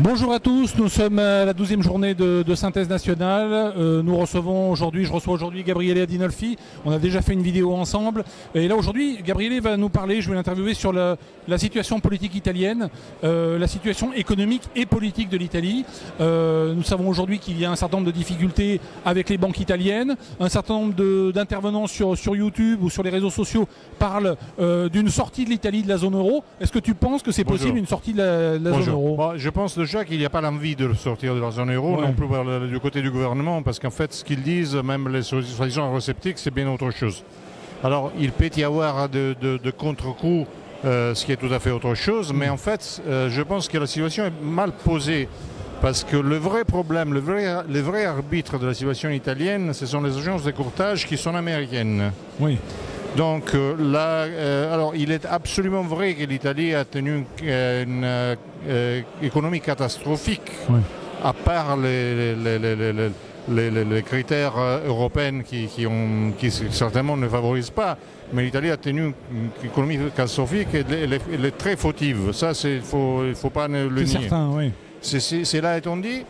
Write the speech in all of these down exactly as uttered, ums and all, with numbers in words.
Bonjour à tous, nous sommes à la douzième journée de, de synthèse nationale. Euh, nous recevons aujourd'hui, je reçois aujourd'hui Gabriele Adinolfi. On a déjà fait une vidéo ensemble. Et là aujourd'hui, Gabriele va nous parler, je vais l'interviewer sur la, la situation politique italienne, euh, la situation économique et politique de l'Italie. Euh, nous savons aujourd'hui qu'il y a un certain nombre de difficultés avec les banques italiennes. Un certain nombre d'intervenants sur, sur YouTube ou sur les réseaux sociaux parlent euh, d'une sortie de l'Italie de la zone euro. Est-ce que tu penses que c'est possible une sortie de la, de la zone euro? Bon, je pense déjà qu'il n'y a pas l'envie de sortir de la zone euro, ouais. non plus par le, du côté du gouvernement, parce qu'en fait, ce qu'ils disent, même les soi-disant sceptiques, c'est bien autre chose. Alors, il peut y avoir de, de, de contre-coups, euh, ce qui est tout à fait autre chose, mais en fait, euh, je pense que la situation est mal posée, parce que le vrai problème, le vrai, le vrai arbitre de la situation italienne, ce sont les agences de courtage qui sont américaines. Oui. Donc euh, là, euh, alors il est absolument vrai que l'Italie a tenu euh, une euh, économie catastrophique, oui. à part les, les, les, les, les, les, les critères européens qui, qui, ont, qui certainement ne favorisent pas. Mais l'Italie a tenu une économie catastrophique et elle est, elle est très fautive. Ça, il ne faut, il faut pas le nier. C'est certain, oui. C'est là étant dit,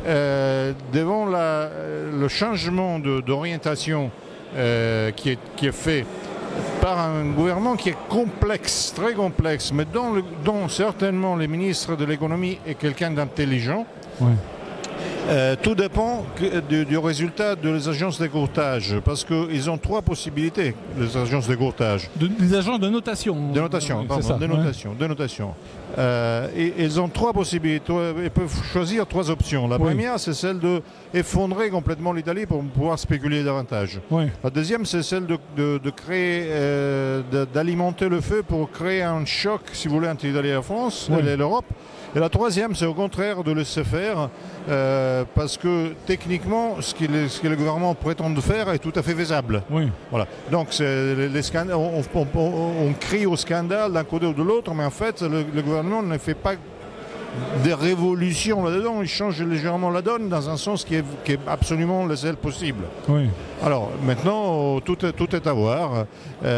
euh, devant la, le changement d'orientation euh, qui, est, qui est fait par un gouvernement qui est complexe, très complexe, mais dont, le, dont certainement le ministre de l'économie est quelqu'un d'intelligent. Oui. Euh, tout dépend que, du, du résultat des agences de courtage, parce qu'ils ont trois possibilités, les agences de courtage. De, des agences de notation. De notation, oui, pardon, ça, de notation, ouais. de notation. Euh, et, ils ont trois possibilités, ils peuvent choisir trois options. La oui. première, c'est celle d'effondrer complètement l'Italie pour pouvoir spéculer davantage. Oui. La deuxième, c'est celle de, de, de créer, euh, d'alimenter le feu pour créer un choc, si vous voulez, entre l'Italie et la France oui. et l'Europe. Et la troisième, c'est au contraire de laisser faire, euh, parce que techniquement, ce, ce que le gouvernement prétend faire est tout à fait faisable. Oui. Voilà. Donc, les, les scandales, on, on, on, on crie au scandale d'un côté ou de l'autre, mais en fait, le, le gouvernement ne fait pas des révolutions là-dedans, il change légèrement la donne dans un sens qui est, qui est absolument le seul possible. Oui. Alors maintenant, tout est, tout est à voir.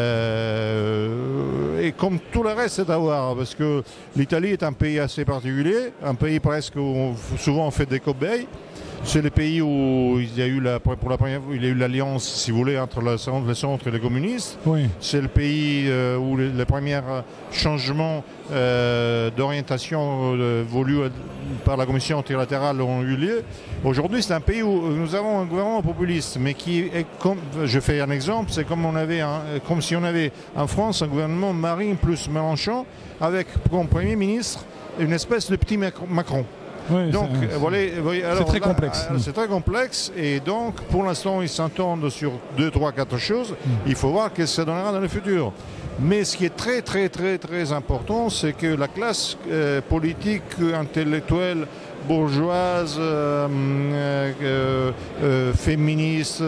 Euh, et comme tout le reste est à voir, parce que l'Italie est un pays assez particulier, un pays presque où on, souvent on fait des cobayes. C'est le pays où il y a eu la, pour la première fois, il y a eu l'alliance, si vous voulez, entre le centre, le centre et les communistes. Oui. C'est le pays euh, où les, les premiers changements euh, d'orientation euh, voulus par la commission trilatérale ont eu lieu. Aujourd'hui, c'est un pays où nous avons un gouvernement populiste, mais qui est comme, je fais un exemple, c'est comme on avait, un, comme si on avait en France un gouvernement Marine plus Mélenchon avec comme premier ministre une espèce de petit Macron. Oui, donc, voilà, c'est très là, complexe. C'est très complexe et donc, pour l'instant, ils s'entendent sur deux, trois, quatre choses. Mm. Il faut voir ce que ça donnera dans le futur. Mais ce qui est très, très, très, très important, c'est que la classe euh, politique, intellectuelle, bourgeoise, euh, euh, euh, féministe,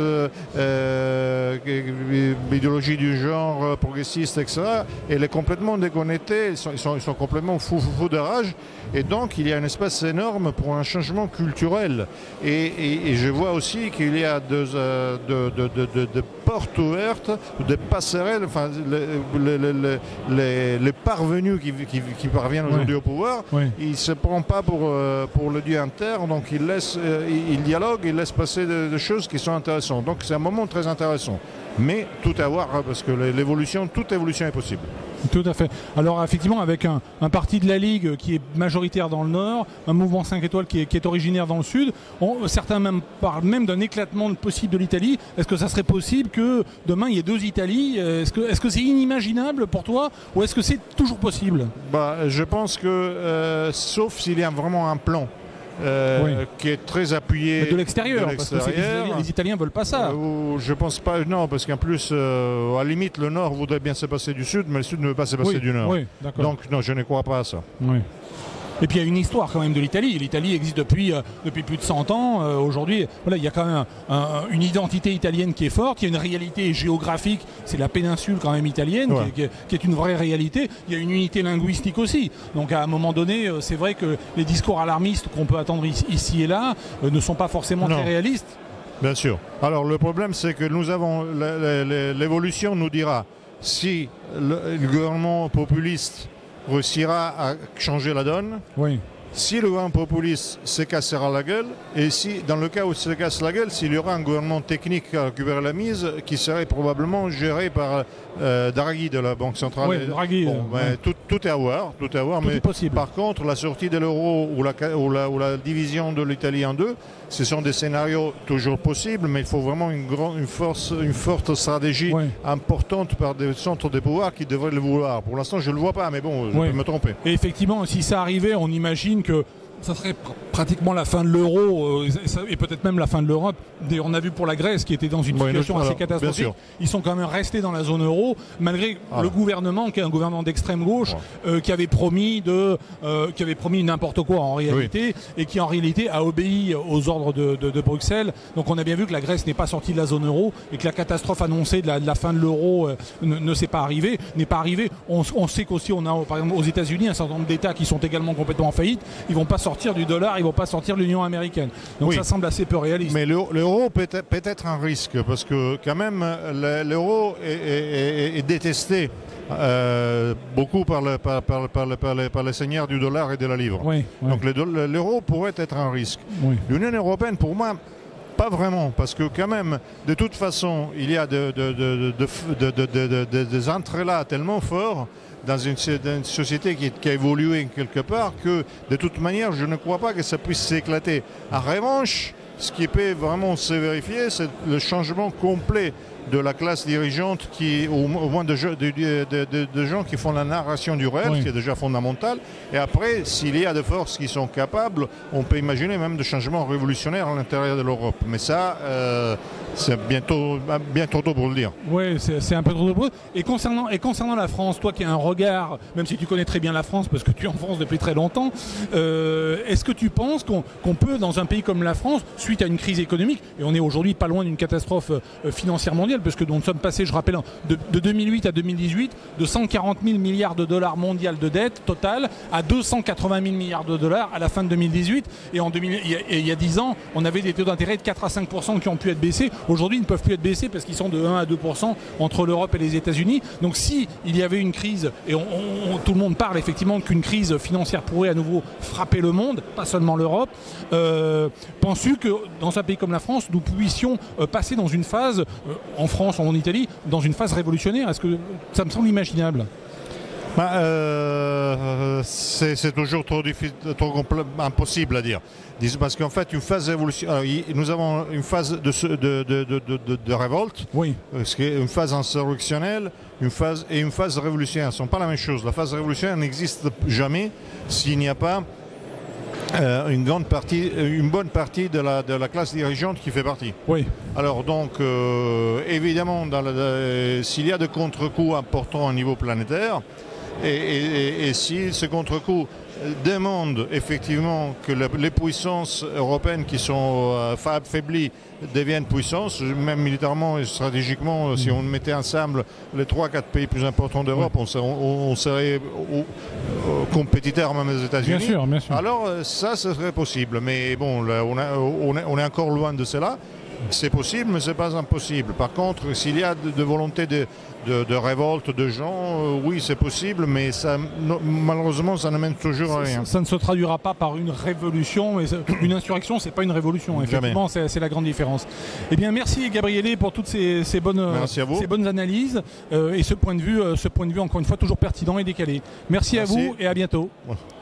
euh, idéologie du genre, progressiste, et cetera, elle est complètement déconnectée, ils sont, ils sont, ils sont complètement fous, fous, fous de rage. Et donc, il y a un espace énorme pour un changement culturel. Et, et, et je vois aussi qu'il y a de, de, de, de, de, de portes ouvertes, de passerelles, enfin, les, les, les, les, les parvenus qui, qui, qui parviennent aujourd'hui oui. au pouvoir, oui. ils ne se prennent pas pour, pour le dieu interne, donc ils, laissent, ils dialoguent, ils laissent passer des de choses qui sont intéressantes. Donc, c'est un moment très intéressant. Mais tout à voir, parce que l'évolution, toute évolution est possible. Tout à fait. Alors effectivement, avec un, un parti de la Ligue qui est majoritaire dans le Nord, un mouvement cinq étoiles qui est, qui est originaire dans le Sud, on, certains même parlent même d'un éclatement possible de l'Italie. Est-ce que ça serait possible que demain il y ait deux Italies? Est-ce que est-ce que c'est inimaginable pour toi ou est-ce que c'est toujours possible? Bah, je pense que, euh, sauf s'il y a vraiment un plan. Euh, oui. qui est très appuyé mais de l'extérieur, parce que les, les Italiens ne veulent pas ça. Euh, je pense pas, non, parce qu'en plus, euh, à la limite, le Nord voudrait bien se passer du Sud, mais le Sud ne veut pas se passer oui, du Nord. Oui, donc, non, je ne crois pas à ça. Oui. Et puis il y a une histoire quand même de l'Italie. L'Italie existe depuis, euh, depuis plus de cent ans. Euh, Aujourd'hui, voilà, il y a quand même un, un, une identité italienne qui est forte. Il y a une réalité géographique. C'est la péninsule quand même italienne ouais. qui, est, qui est une vraie réalité. Il y a une unité linguistique aussi. Donc à un moment donné, c'est vrai que les discours alarmistes qu'on peut attendre ici et là euh, ne sont pas forcément non. très réalistes. Bien sûr. Alors le problème, c'est que nous avons l'évolution nous dira si le, le gouvernement populiste réussira à changer la donne, oui. si le gouvernement populiste se cassera la gueule, et si, dans le cas où il se casse la gueule, s'il y aura un gouvernement technique à récupérer la mise, qui serait probablement géré par euh, Draghi de la Banque centrale. Oui, Draghi. Bon, euh, ben, ouais. tout, tout est à voir, tout est à voir. Tout Mais est possible. Par contre, la sortie de l'euro ou la, ou, la, ou la division de l'Italie en deux, ce sont des scénarios toujours possibles, mais il faut vraiment une, grande, une, force, une forte stratégie ouais. importante par des centres de pouvoir qui devraient le vouloir. Pour l'instant, je ne le vois pas, mais bon, je ouais. peux me tromper. Et effectivement, si ça arrivait, on imagine que ça serait pr pratiquement la fin de l'euro euh, et peut-être même la fin de l'Europe. On a vu pour la Grèce qui était dans une oui, situation alors, assez catastrophique. Ils sont quand même restés dans la zone euro malgré ah. le gouvernement qui est un gouvernement d'extrême gauche ouais. euh, qui avait promis de, euh, qui avait promis n'importe quoi en réalité oui. et qui en réalité a obéi aux ordres de, de, de Bruxelles. Donc on a bien vu que la Grèce n'est pas sortie de la zone euro et que la catastrophe annoncée de la, de la fin de l'euro euh, ne, ne s'est pas arrivée, n'est pas arrivée. On, on sait qu'aussi on a par exemple aux États-Unis un certain nombre d'États qui sont également complètement en faillite. Ils vont pas sortir du dollar, ils vont pas sortir de l'Union américaine. Donc oui. ça semble assez peu réaliste. Mais l'euro peut, peut être un risque parce que quand même l'euro est, est, est détesté euh, beaucoup par, le, par, par, par, le, par, les, par les seigneurs du dollar et de la livre. Oui, oui. Donc l'euro pourrait être un risque. Oui. L'Union européenne, pour moi, pas vraiment, parce que quand même, de toute façon, il y a de, de, de, de, de, de, de, de, de, des entrelacs tellement forts dans une, dans une société qui, qui a évolué quelque part que de toute manière je ne crois pas que ça puisse s'éclater. En revanche, ce qui peut vraiment se vérifier, c'est le changement complet de la classe dirigeante, qui, au, au moins de, de, de, de, de gens qui font la narration du réel, oui. qui est déjà fondamental. Et après, s'il y a des forces qui sont capables, on peut imaginer même des changements révolutionnaires à l'intérieur de l'Europe. Mais ça, euh, c'est bientôt, bientôt tôt pour le dire. Oui, c'est un peu trop tôt. Et concernant, et concernant la France, toi qui as un regard, même si tu connais très bien la France, parce que tu es en France depuis très longtemps, euh, est-ce que tu penses qu'on qu'on peut, dans un pays comme la France, suite à une crise économique, et on est aujourd'hui pas loin d'une catastrophe euh, financière mondiale, parce que nous sommes passés, je rappelle, de, de deux mille huit à deux mille dix-huit, de cent quarante mille milliards de dollars mondial de dette totale à deux cent quatre-vingt mille milliards de dollars à la fin de deux mille dix-huit. Et, en deux mille, il, y a, il y a dix ans, on avait des taux d'intérêt de quatre à cinq pour cent qui ont pu être baissés. Aujourd'hui, ils ne peuvent plus être baissés parce qu'ils sont de un à deux pour cent entre l'Europe et les États-Unis. Donc si il y avait une crise, et on, on, tout le monde parle effectivement qu'une crise financière pourrait à nouveau frapper le monde, pas seulement l'Europe, euh, penses-tu que dans un pays comme la France, nous puissions euh, passer dans une phase, euh, en France, en Italie, dans une phase révolutionnaire? Est-ce que ça me semble imaginable? Bah, euh, c'est toujours trop, trop impossible à dire. Parce qu'en fait, une phase révolutionnaire, nous avons une phase de, de, de, de, de, de révolte, oui. une phase insurrectionnelle, une phase, et une phase révolutionnaire. Ce ne sont pas la même chose. La phase révolutionnaire n'existe jamais s'il n'y a pas Euh, une, grande partie, une bonne partie de la, de la classe dirigeante qui fait partie. Oui. Alors donc, euh, évidemment, euh, s'il y a des contre-coups importants au niveau planétaire, et, et, et si ce contre-coup demande effectivement que le, les puissances européennes qui sont euh, affaiblies deviennent puissances, même militairement et stratégiquement, mmh. si on mettait ensemble les trois quatre pays plus importants d'Europe, oui. on, on, on serait compétiteurs même des États-Unis. Bien sûr, bien sûr. Alors ça, ce serait possible. Mais bon, là, on, a, on, est, on est encore loin de cela. C'est possible, mais ce n'est pas impossible. Par contre, s'il y a de, de volonté de, de, de révolte de gens, euh, oui, c'est possible, mais ça, no, malheureusement, ça ne mène toujours à rien. Ça, ça ne se traduira pas par une révolution. Mais une insurrection, ce n'est pas une révolution. Effectivement, c'est la grande différence. Eh bien, merci Gabriele pour toutes ces, ces, bonnes, ces bonnes analyses euh, et ce point, de vue, euh, ce point de vue, encore une fois, toujours pertinent et décalé. Merci, merci. à vous et à bientôt. Ouais.